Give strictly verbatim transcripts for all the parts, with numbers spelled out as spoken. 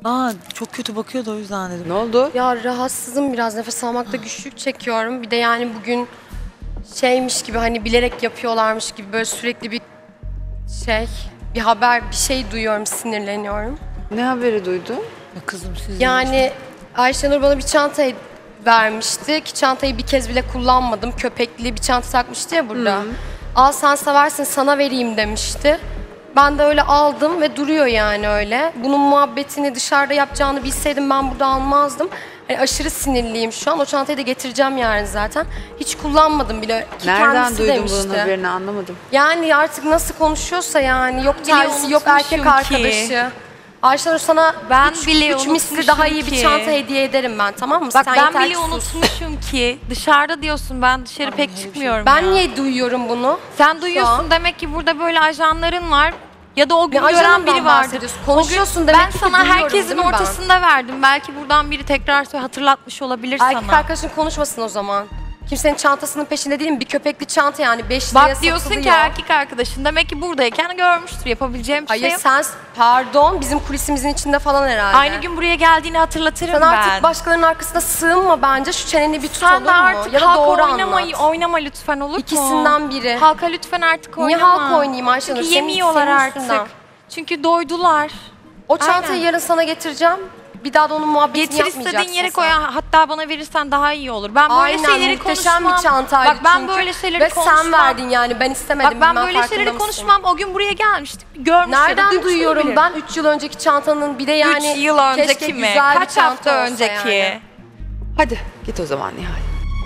Aa çok kötü bakıyordu o yüzden dedim. Ne oldu? Ya rahatsızım biraz, nefes almakta güçlük çekiyorum. Bir de yani bugün şeymiş gibi, hani bilerek yapıyorlarmış gibi böyle sürekli bir şey, bir haber, bir şey duyuyorum, sinirleniyorum. Ne haberi duydun? Ya kızım siz Yani Ayşenur bana bir çanta vermişti ki çantayı bir kez bile kullanmadım. Köpekli bir çanta takmıştı ya burada. Al sen seversin, sana vereyim demişti. Ben de öyle aldım ve duruyor yani öyle. Bunun muhabbetini dışarıda yapacağını bilseydim ben burada almazdım. Hani aşırı sinirliyim şu an. O çantayı da getireceğim yarın zaten. Hiç kullanmadım bile. Ki Nereden kendisi duydun demişti. bunun haberini anlamadım. Yani artık nasıl konuşuyorsa yani. Yok bile tersi, yok erkek unutmuşum arkadaşı. Ayşenur sana Ben üç, bile üç misli unutmuşum daha iyi bir ki. çanta hediye ederim ben, tamam mı? Bak Sen ben yeter bile ki sus. unutmuşum ki dışarıda diyorsun, ben dışarı pek öyle bir şey. çıkmıyorum Ben ya. niye duyuyorum bunu? Sen duyuyorsun an? demek ki burada böyle ajanların var ya da o gün Ne gören ajanından biri vardır. bahsediyorsun? O gün Konuşuyorsun demek ben ki sana duyuyorum, herkesin değil mi ben? ortasında verdim. Belki buradan biri tekrar hatırlatmış olabilir Erkek sana. arkadaşın konuşmasın o zaman. Kimsenin çantasının peşinde değilim. Bir köpekli çanta yani beş liraya Bak diyorsun satılıyor. ki erkek arkadaşın demek ki buradayken görmüştür, yapabileceğim bir Hayır şey yok. sen, pardon, bizim kulisimizin içinde falan herhalde. Aynı gün buraya geldiğini hatırlatırım Sen ben. artık başkalarının arkasına sığınma bence. Şu çeneni bir tut, Sen olur de mu? artık Ya da halka doğru oynamayı, anlat. oynama lütfen, olur mu? İkisinden biri. Halka lütfen artık Niye oynama. halka oynayayım Ayşenur? Çünkü Senin- yemiyorlar senin artık. üstünden. Çünkü doydular. O çantayı Aynen. yarın sana getireceğim. Bir daha da onun muhabbetini Getir yapmayacaksın istediğin yere sen. koy, hatta bana verirsen daha iyi olur. Ben böyle Aynen, şeyleri muhteşem konuşmam. bir çantaydı Bak ben çünkü. böyle şeyleri Ve konuşmam. sen verdin yani, ben istemedim. Bak ben bilmem böyle farkında şeyleri mısın? konuşmam. O gün buraya gelmiştik. Görmüş ya da Nereden duymuş duyuyorum olabilir. ben üç yıl önceki çantanın, bir de yani Üç yıl keşke önceki mi? güzel bir Kaç çanta hafta olsa önceki? yani. Hadi git o zaman Nihal.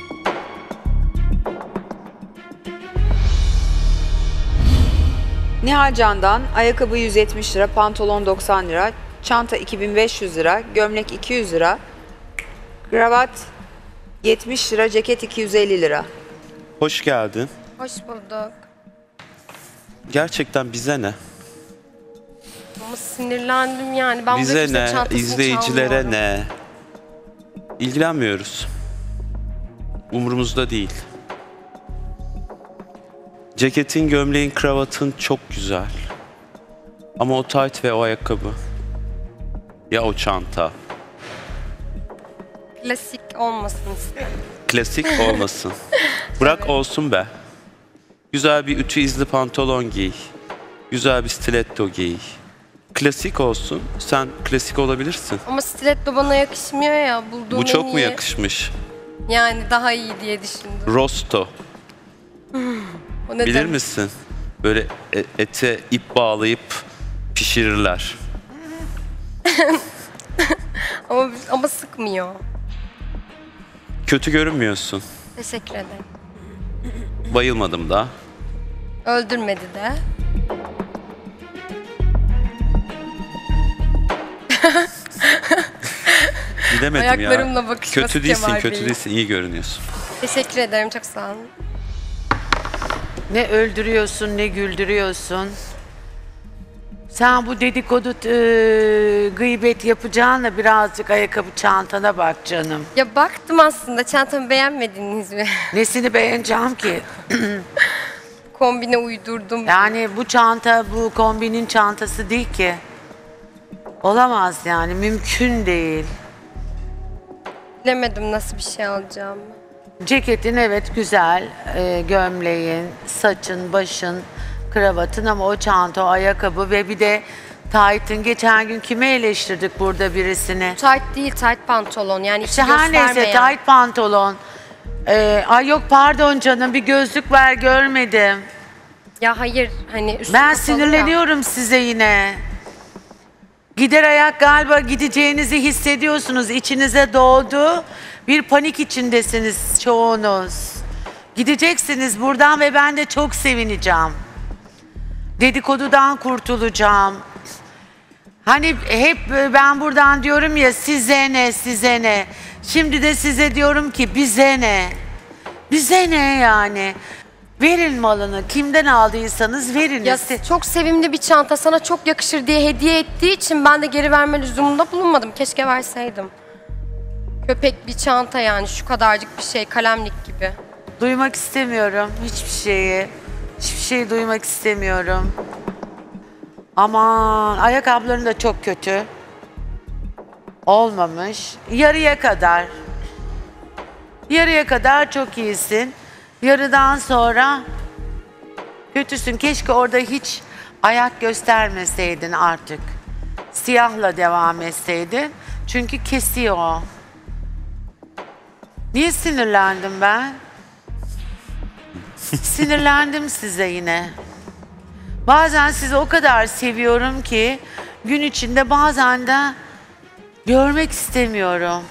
Nihal Can'dan ayakkabı yüz yetmiş lira, pantolon doksan lira, çanta iki bin beş yüz lira, gömlek iki yüz lira, kravat yetmiş lira, ceket iki yüz elli lira. Hoş geldin. Hoş bulduk. Gerçekten bize ne? Ama sinirlendim yani. Ben Bize burada kimsenin ne? çantasını İzleyicilere çalmıyorum. ne? İlgilenmiyoruz. Umurumuzda değil. Ceketin, gömleğin, kravatın çok güzel. Ama o tayt ve o ayakkabı. Ya o çanta. Klasik olmasın istedim. Klasik olmasın. Bırak olsun be. Güzel bir ütü izli pantolon giy. Güzel bir stiletto giy. Klasik olsun. Sen klasik olabilirsin. Ama stiletto bana yakışmıyor ya. Bulduğum Bu çok en mu iyi. yakışmış? Yani daha iyi diye düşündüm. Rosto. O ne Bilir demek? misin? Böyle e- ete ip bağlayıp pişirirler. Ama, ama sıkmıyor. Kötü görünmüyorsun. Teşekkür ederim. Bayılmadım da. Öldürmedi de. Gidemedim ya. Ayaklarımla bakışması Kötü değilsin, Kemal kötü Bey. değilsin. İyi görünüyorsun. Teşekkür ederim, çok sağ olun. Ne öldürüyorsun ne güldürüyorsun. Sen bu dedikodu e, gıybet yapacağına birazcık ayakkabı çantana bak canım. Ya baktım aslında, çantamı beğenmediniz mi? Nesini beğeneceğim ki? Kombine uydurdum. Yani bu çanta bu kombinin çantası değil ki. Olamaz yani, mümkün değil. Bilemedim nasıl bir şey alacağımı. Ceketin evet güzel, e, gömleğin, saçın, başın, kravatın ama o çanta, o ayakkabı ve bir de taytın. Geçen gün kimi eleştirdik burada birisini? Tight değil, tight pantolon yani içi İşte her neyse göstermeyen. tight pantolon. Ee, ay yok pardon canım, bir gözlük ver görmedim. Ya hayır, hani üstü Ben kapalı sinirleniyorum size yine. Gider ayak galiba gideceğinizi hissediyorsunuz. İçinize doğdu. Bir panik içindesiniz çoğunuz. Gideceksiniz buradan ve ben de çok sevineceğim. Dedikodudan kurtulacağım. Hani hep ben buradan diyorum ya, size ne size ne. Şimdi de size diyorum ki bize ne. Bize ne yani. Verin malını. Kimden aldıysanız verin. Ya çok sevimli bir çanta, sana çok yakışır diye hediye ettiği için ben de geri verme lüzumunda bulunmadım. Keşke verseydim. Köpek bir çanta yani, şu kadarcık bir şey, kalemlik gibi. Duymak istemiyorum hiçbir şeyi. Hiçbir şey duymak istemiyorum. Aman ayakkabıların da çok kötü. olmamış. Yarıya kadar. Yarıya kadar çok iyisin. Yarıdan sonra kötüsün. Keşke orada hiç ayak göstermeseydin artık. Siyahla devam etseydin. Çünkü kesiyor o. Niye sinirlendim ben? Sinirlendim size yine. Bazen sizi o kadar seviyorum ki gün içinde bazen de görmek istemiyorum.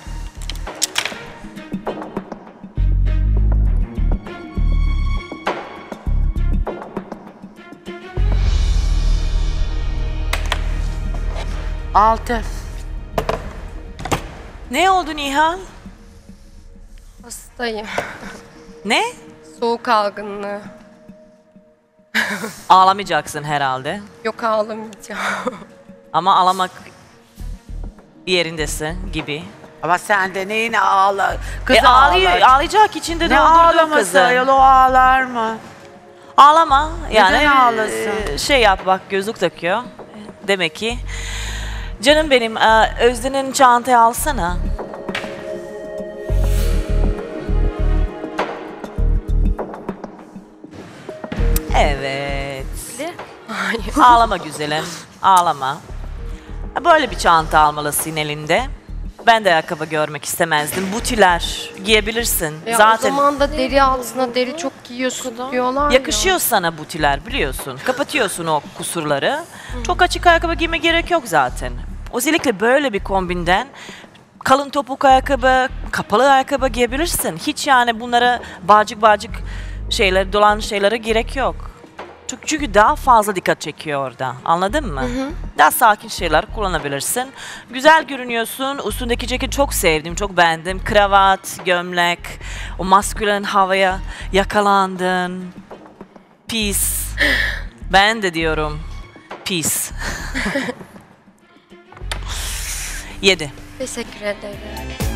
Altı. Ne oldu Nihal? Hastayım. Ne? Soğuk algınlığı. Ağlamayacaksın herhalde. Yok ağlamayacağım. Ama ağlamak yerindesin gibi. Ama sen de neyine ağla? Kızı E ağlıyor, ağlar. ağlayacak içinde Ne doldurduğun ağlaması kızı. ayol, o ağlar mı? Ağlama. Yani Neden ağlasın? e, şey yap bak gözlük takıyor. Demek ki. Canım benim e, Özden'in çantayı alsana. Evet. Ağlama güzelim. Ağlama. Böyle bir çanta almalısın elinde. Ben de ayakkabı görmek istemezdim. Butiler giyebilirsin. Ya o Zaten zaman da deri altına deri çok giyiyorsun diyorlar yakışıyor ya. sana butiler biliyorsun. Kapatıyorsun o kusurları. Çok açık ayakkabı giyme gerek yok zaten. Özellikle böyle bir kombinden kalın topuk ayakkabı, kapalı ayakkabı giyebilirsin. Hiç yani bunlara bağcık bağcık şeyler, dolan şeylere gerek yok. Çünkü- Çünkü daha fazla dikkat çekiyor orada. Anladın mı? Daha sakin şeyler kullanabilirsin. Güzel görünüyorsun. Üstündeki ceket çok sevdim, çok beğendim. Kravat, gömlek, o maskülen havaya yakalandın. Pis. Ben de diyorum. Pis. Yedi. Teşekkür ederim.